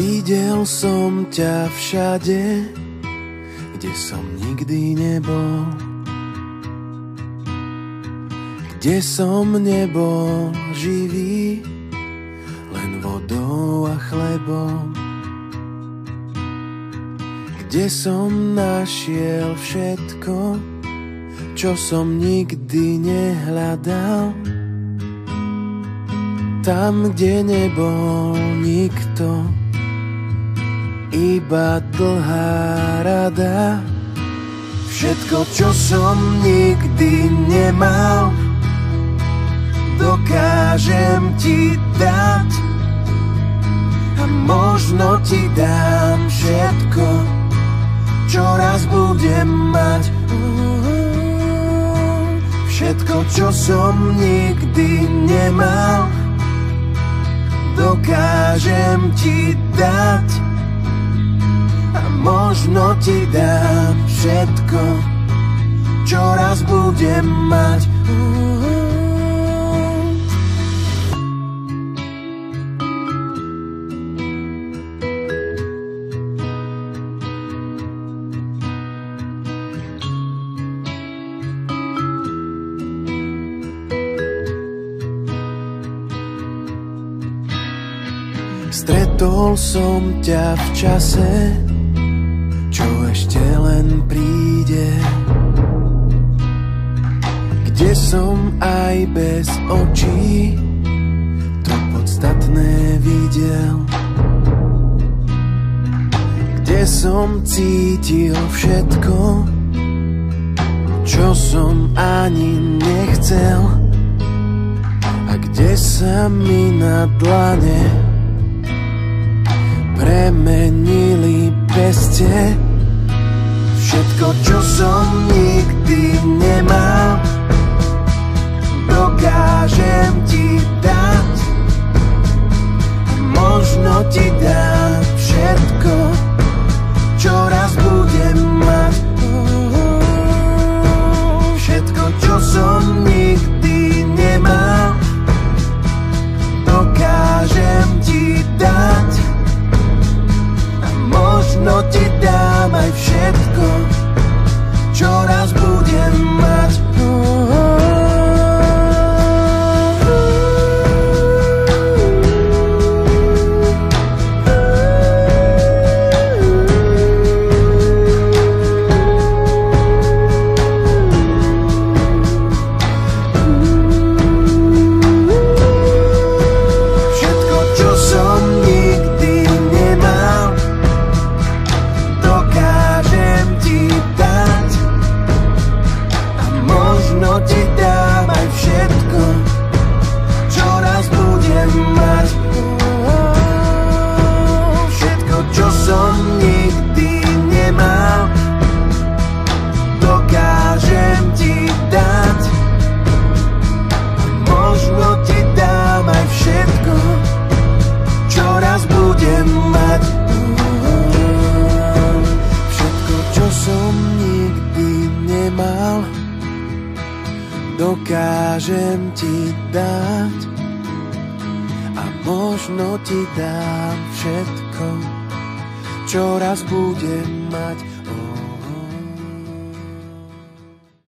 Videl som ťa všade, kde som nikdy nebol, kde som nebol živý, len vodou a chlebom, kde som našiel všetko, čo som nikdy nehľadal, tam, kde nebol nikto, iba dlhá rada. Všetko, čo som nikdy nemal, dokážem ti dať. A možno ti dám všetko, čo raz budem mať. Všetko, čo som nikdy nemal, dokážem ti dať. A možno ti dám všetko, čo raz budem mať. Stretol som ťa v čase, čo ešte len príde, kde som aj bez očí to podstatné videl, kde som cítil všetko, čo som ani nechcel, a kde sa mi na dlane premenili peste. Všetko, čo som nikdy nemal, dokážem ti dať. Možno ti dám všetko, čo raz budem mať. Všetko, čo som nikdy nemal, dokážem ti dať. Možno ti dám aj všetko, čo raz budem mať. Všetko, čo som nikdy nemal, dokážem ti dať. A možno ti dám aj všetko, čo raz budem mať. Všetko, čo som nikdy nemal, dokážem ti dať. A možno ti dám aj všetko, čo raz budem mať. Čo som nikdy nemal, dokážem ti dať. A možno ti dám všetko, čo raz budem mať.